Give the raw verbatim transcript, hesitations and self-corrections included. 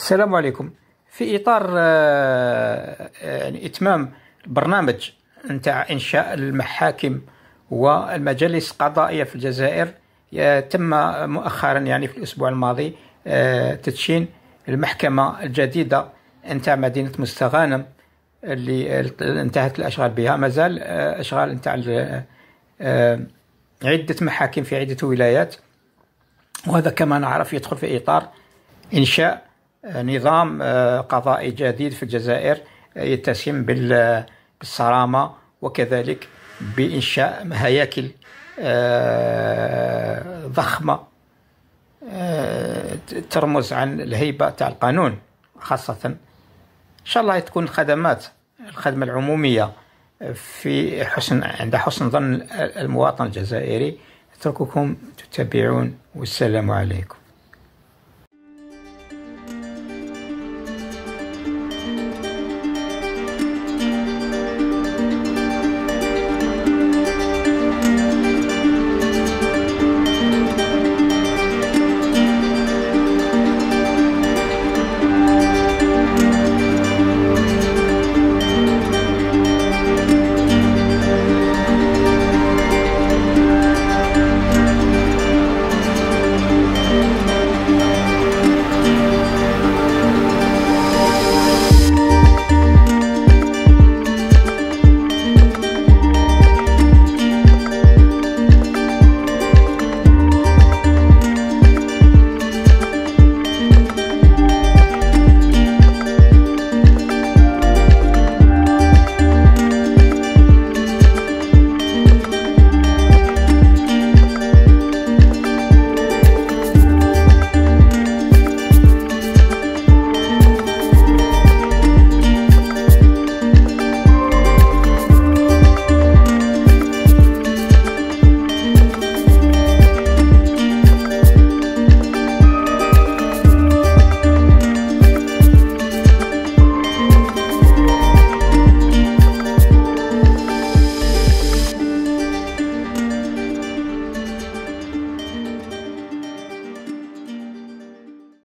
السلام عليكم. في إطار آه، يعني إتمام برنامج نتاع إنشاء المحاكم والمجالس القضائية في الجزائر، آه، تم مؤخرا يعني في الأسبوع الماضي آه، تدشين المحكمة الجديدة نتاع مدينة مستغانم اللي انتهت الأشغال بها. مازال آه، أشغال نتاع آه، عدة محاكم في عدة ولايات، وهذا كما نعرف يدخل في إطار إنشاء نظام قضائي جديد في الجزائر يتسم بالصرامة، وكذلك بإنشاء هياكل ضخمة ترمز عن الهيبة تاع القانون، خاصة إن شاء الله تكون الخدمات الخدمة العمومية في حسن عند حسن ظن المواطن الجزائري. أترككم تتابعون، والسلام عليكم.